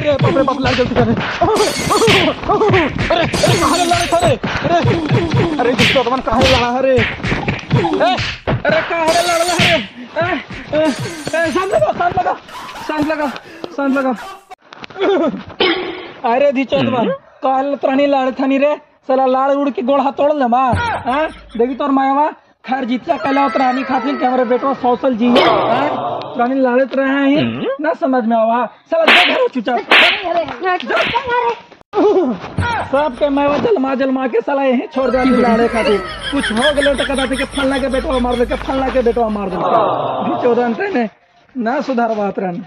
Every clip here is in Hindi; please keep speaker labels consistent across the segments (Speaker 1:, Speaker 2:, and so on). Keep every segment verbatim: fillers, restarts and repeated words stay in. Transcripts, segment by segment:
Speaker 1: अरे बाप रे बाप, लाड़ जल्दी कर। अरे अरे कहाँ रे लाड़ था रे? अरे अरे जिसको तुम कहाँ रे लाड़ा रे? ए, अरे कहाँ रे लाड़ ला रे? ए, ए, ए, शांत लगा, शांत लगा, शांत लगा, शांत लगा। अरे धी चौदवा, काल त्राणी लाड़ थानी रे, साला लाड़ उड़ के गोड़ हाथ तोड़ ले माँ। हाँ देखी तोर मायावा खैर जीतला कहला त्राणी खातिर के हमारे बेटवा सौसल जी है त्राणी लाड़त रहे हैं ना समझ में आवा साला दे घर चुचा सब के मायावा जलमा जलमा के साला यही छोड़ दे लाड़े खातिर कुछ हो गए तो कहता कि फलना के बेटवा मार दे के फलना के बेटवा मार दे भी चौदह ने ना सुधार बात रहन।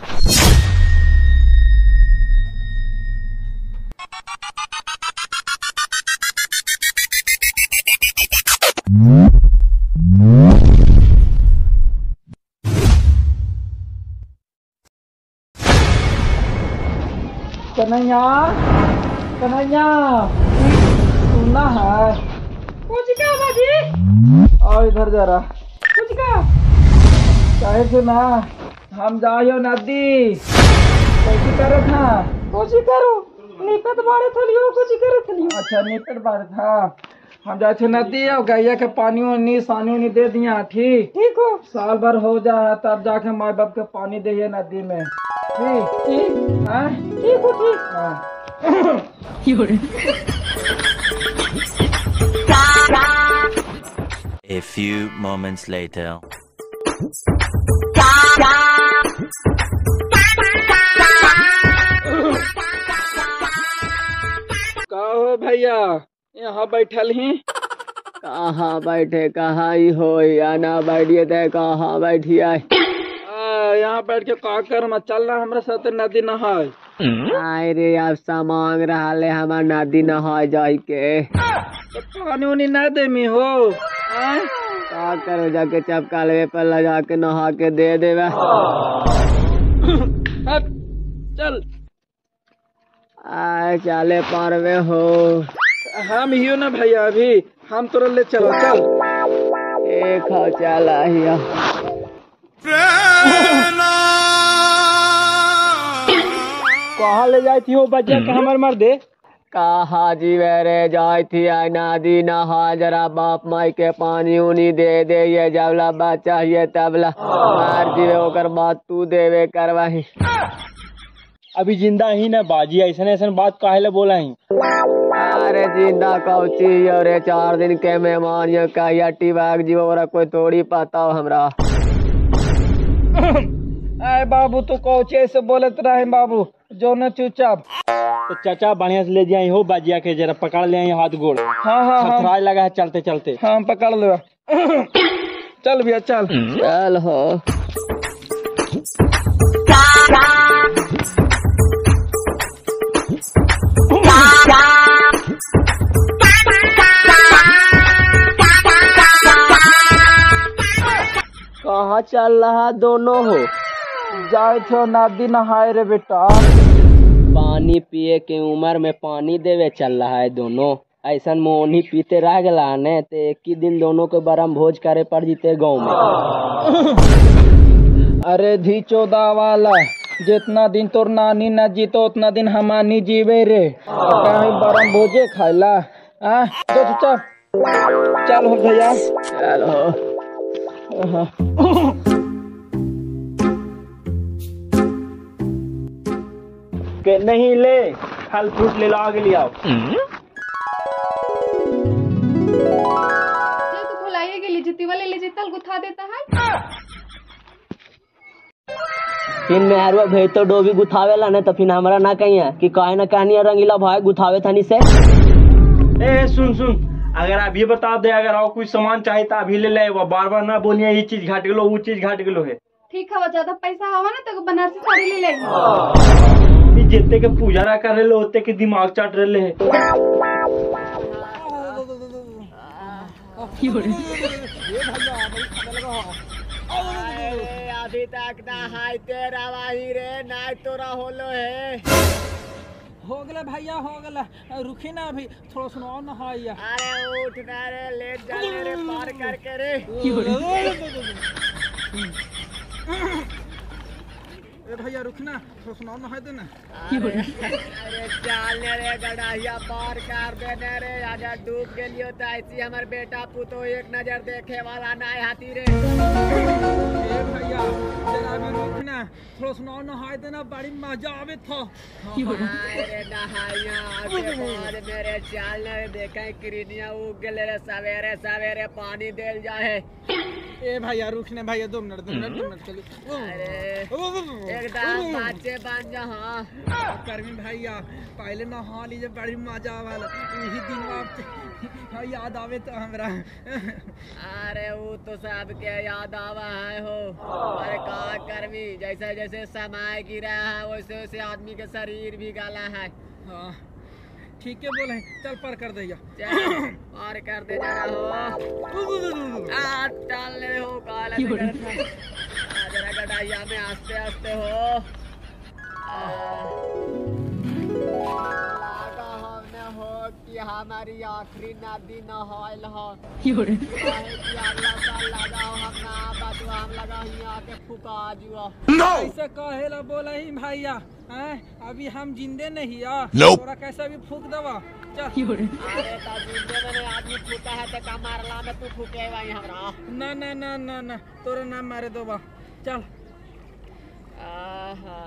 Speaker 1: कन्हैया कन्हैया सुनना है
Speaker 2: कुछ क्या बाजी?
Speaker 1: आओ इधर जरा।
Speaker 2: कुछ क्या?
Speaker 1: चाहे से ना हम जाओ नदी कैसी करे था
Speaker 2: कुछ करो निपट बाड़े थलियो कुछ करे थलियो।
Speaker 1: अच्छा निपट बार था हम जाए थे नदी और गैया के पानी वानी सानी वानी दे दिया ठीक
Speaker 2: ठीक हो
Speaker 1: साल भर हो जाए तब जाके माँ बाप के पानी दे नदी में ठीक
Speaker 2: ठीक
Speaker 1: हाँ
Speaker 2: ठीक हो ठीक।
Speaker 1: हाँ
Speaker 3: A few moments later.
Speaker 1: कहो भैया यहाँ बैठल ही
Speaker 4: कहाँ बैठे कहाँ ही हो या ना बैठिए थे कहाँ बैठिए
Speaker 1: आ, यहाँ बैठ के का कर मत चल रहा हमारे साथ नदी नहाए
Speaker 4: आए रे आप मांग रहा ले हमार नदी नहा जाए के
Speaker 1: तो पानी उनी न दे मी हो आ?
Speaker 4: का करो जाके चपकालवे पर लगा के नहा के दे देवे
Speaker 1: हट, चल
Speaker 4: आए चाले पारवे हो
Speaker 1: हम हियो ना भैया अभी हम तोरा ले चलो चल
Speaker 4: एक हो चला हिया
Speaker 1: कहाँ ले जाती थी वो बच्चा के हमार मर दे
Speaker 4: कहा जी वेरे जाई थी आई नदी नहा जरा बाप माई के पानी उनी दे दे ये जबला बच्चा ये तबला मार जीवे ओकर बात तू देवे करवाही
Speaker 1: अभी जिंदा ही ना बाजी ऐसा ऐसा बात काहे ले बोला ही
Speaker 4: अरे जिंदा कौची अरे चार दिन के मेहमान ये कहिया टिबाग जीव ओरा कोई तोड़ी पाता हो हमरा
Speaker 1: आए बाबू तू कौचे से बोलत रहे बाबू जो न चुपचाप तो चाचा बढ़िया से ले जाए हो बाजिया के जरा पकड़ ले आई हाथ गोड़ हाँ हाँ थरथराए लगा है चलते चलते हाँ पकड़ लो चल भैया चल
Speaker 4: चल हो कहाँ चल रहा दोनों हो
Speaker 1: जाए थे नदी नहाए रे बेटा
Speaker 4: पानी पिए के उम्र में पानी देवे चल रहा है दोनों ऐसा मोहनी पीते रह गला ने ते एक ही दिन दोनों के बरम भोज करे पड़ जीते गाँव में
Speaker 1: अरे धी चौदह वाला जितना दिन तोर नानी न जीतो उतना दिन हमानी जीवे रे कहीं बरम भोजे खाइला आ तो चल चल हो भैया
Speaker 4: चल हो
Speaker 1: के नहीं ले फल फ्रूट ले लो आगे ले आओ
Speaker 2: तो खुलाइए के लिए जितनी वाले ले जितल गुथा देता है
Speaker 4: फिर मेहरवा भेज तो डोबी गुथावेला ने तो फिर हमरा ना कही है कि काहे ना कहानी रंगीला भाई गुथावे थानी से
Speaker 1: ए सुन सुन अगर आप ये बता दे अगर और कुछ सामान चाहिए तो अभी ले ले वो बार बार ना बोलिए ये चीज घाट गलो वो चीज घाट गलो है
Speaker 2: ठीक है ज्यादा पैसा हवा ना तो बनारसी साड़ी ले लेगी
Speaker 1: जितने के पूजा ना कर रहे होते के दिमाग चाट रहे है
Speaker 4: अभी तक ना हाय तेरा वाही रे ना तोरा होलो है
Speaker 1: हो गला भैया हो गला रुकी ना अभी थोड़ा सुनाओ ना हाइया
Speaker 4: अरे उठ ना रे लेट जा रे पार करके रे
Speaker 1: ए भैया रुकना, थोड़ा सुनाओ ना है देना।
Speaker 4: अरे चाल रे गड़ाहिया पार कर देने रे, अगर डूब गेलियो तो ऐसी हमर बेटा पुतो एक नजर देखे वाला ना हाथी रे।
Speaker 1: ए भैया जरा भी रुकना, थोड़ा सुनाओ ना है देना, बड़ी मजा आवे था।
Speaker 4: अरे नहाइया आगे बाद मेरे चाल रे देखे किरनिया उग गेले रे, सवेरे सवेरे पानी देल जाए।
Speaker 1: ए भैया रुकने भैया, दो मिनट दो मिनट दो मिनट चलो।
Speaker 4: अरे एकदम बच्चे बन जा। हाँ
Speaker 1: करमी भैया पहले नहा लीजिए, बड़ी मजा वाला यही दिन आप याद आवे तो हमरा।
Speaker 4: अरे वो तो सबके याद आवा है हो, अरे का करवी, जैसे जैसे समय गिरा है वैसे वैसे आदमी के शरीर भी गला है।
Speaker 1: हाँ ठीक है बोले, चल पर कर दैया,
Speaker 4: और कर दे जरा हो। आ चल ले हो काला जरा गड़ाइया में आस्ते आस्ते हो। लागा हमने हो कि हमारी आखिरी नदी न होइल हो, काहे कि अगला साल लगा हो हम ना बचवा, हम लगा यहाँ के फुका जुआ।
Speaker 1: ऐसे कहेला बोला ही भैया, हैं अभी हम जिंदे नहीं आ, तोरा कैसा भी फूक दवा चल।
Speaker 4: अरे तो जिंदे में आदमी फूका है तो का मारला में तू फूके भाई हमरा।
Speaker 1: ना ना ना ना ना तोरा नाम मारे दो बा चल।
Speaker 4: आहा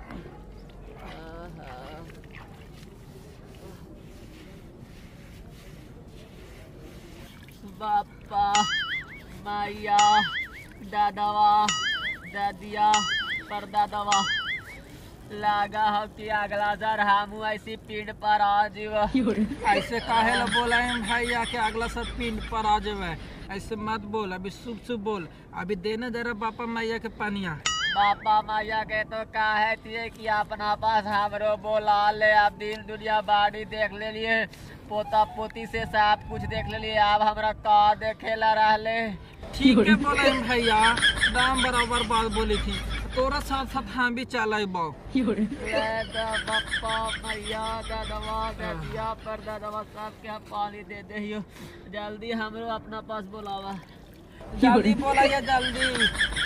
Speaker 4: बापा मैया दादावा दादिया परदादावा, लगा हो कि अगला सर हम ऐसी पिंड पर आ जीव।
Speaker 1: ऐसे काहे ला बोला है भैया कि अगला सब पिंड पर आ जावे, ऐसे मत बोल, अभी शुभ शुभ बोल, अभी देना जरा बापा मैया के पानिया।
Speaker 4: बापा मैया के तो काहे थी कि अपना पास हमरो बोला ले, अब दिल दुनिया बाड़ी देख ले लिए, पोता पोती से सब कुछ देख ले लिए, अब हमरा का देखे ला रहले।
Speaker 1: ठीक है बोला है भैया, दाम बराबर बात बोली थी, तोरा साथ साथ हम भी चल बाऊ।
Speaker 4: बापा मैया दादवा दादिया पर दादवा सब के पानी दे दे, जल्दी हमरो अपना पास बुलावा।
Speaker 1: जल्दी बोला या जल्दी।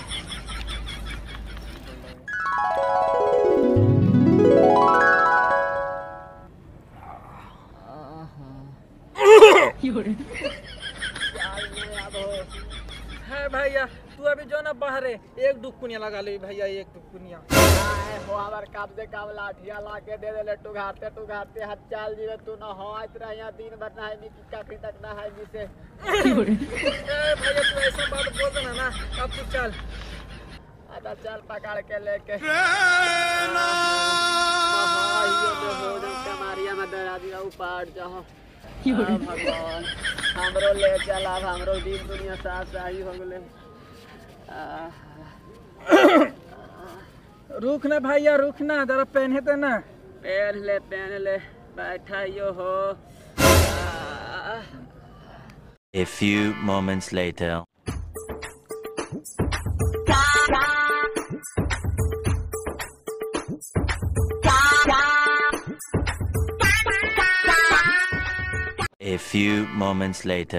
Speaker 1: है भैया तू अभी जो ना बाहर है, एक डुकुनिया लगा ले भैया, एक डुकुनिया।
Speaker 4: हो हमार कब से कब लाठिया ला के दे दे, तू घाते तू घाते हाथ चाल जीवे, तू ना हो इतना यहाँ दिन भर ना है नी की काफी तक ना है नी से।
Speaker 1: ए भैया तू ऐसा बात बोल देना ना, अब तू चल।
Speaker 4: अच्छा चल पकड़ के लेके कमारिया में दरा दिया ऊपर जाओ। भगवान हमरो ले चल, अब हमरो दिन दुनिया साफ सही हो गले।
Speaker 1: रुकना भैया रुकना, जरा पहने थे ना।
Speaker 4: पहन ले पहन ले, बैठा यो हो।
Speaker 3: A few moments later. A few moments later.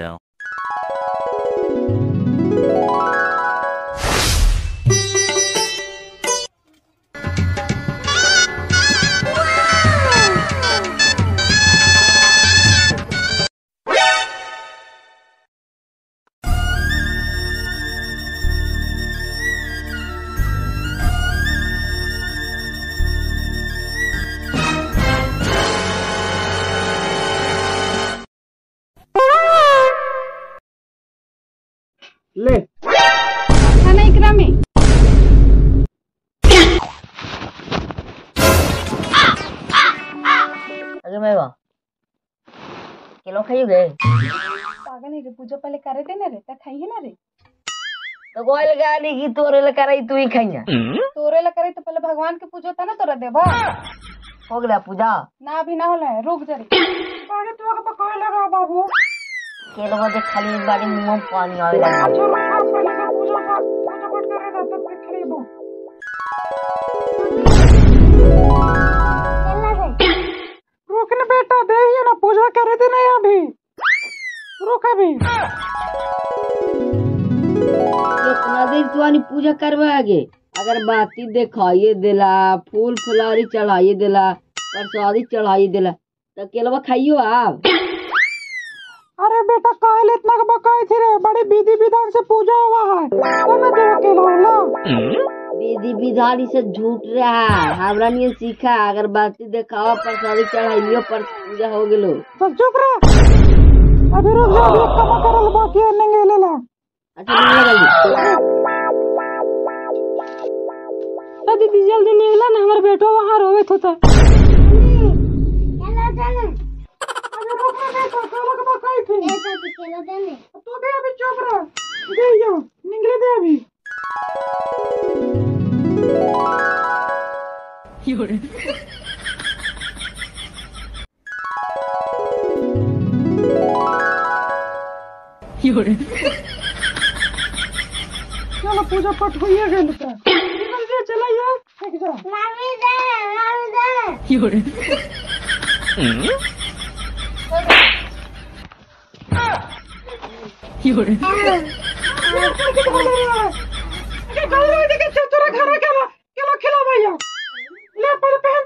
Speaker 1: ले
Speaker 2: खाना इकरा में
Speaker 5: अरे मैं वाह किलो खाइयो गे
Speaker 2: पागल है रे, पूजा पहले करे थे ना रे, तब खाइए ना रे।
Speaker 5: तो कोई लगा ली कि तोरे ले कराई तू ही खाइया,
Speaker 2: तोरे ला करे तो पहले भगवान के पूजा था ना, तोरा देवा
Speaker 5: हो गया पूजा
Speaker 2: ना, अभी ना होला है, रुक जा रे। पागल तू आके पकाए लगा बाबू,
Speaker 5: के लोग दे खाली बाड़ी मुंह में पानी आवे लगा।
Speaker 2: अच्छा रुक पहले का पूजा का पूजा पाठ करे ना, तब तक खड़ी बो। रुकने बेटा, दे ही ना, पूजा करे थे ना अभी, रुक अभी।
Speaker 5: कितना देर तू आनी पूजा करवा आगे, अगरबत्ती दिखाइए दिला, फूल फुलारी चढ़ाइए दिला, प्रसादी चढ़ाइए दिला, तो केलवा खाइयो आप।
Speaker 2: अरे बेटा काहे इतना बकाई थी रे, बड़ी विधि विधान से पूजा हुआ है तो ना देवा केला
Speaker 5: विधि विधान से झूठ रहा है, हमरा नहीं सीखा। अगरबत्ती दिखाओ, प्रसादी चढ़ाइयो, पर पूजा हो गेलो।
Speaker 2: सब चुप रह, अभी रुक जा, अभी कमा करल बाकी है नंगे ले ला।
Speaker 5: अच्छा निकल
Speaker 2: जल्दी दीदी जल्दी निकला ना, हमारे बेटो वहाँ रोवित होता है। तू भी अभी चुप रह, दे जाओ निकले दे अभी। चलो पूजा पाठ हो गया लगता है, चला यार ठीक जा।
Speaker 6: मामी दे मामी दे
Speaker 2: चतुरा खरा केला केला खिला भैया ले पर पहन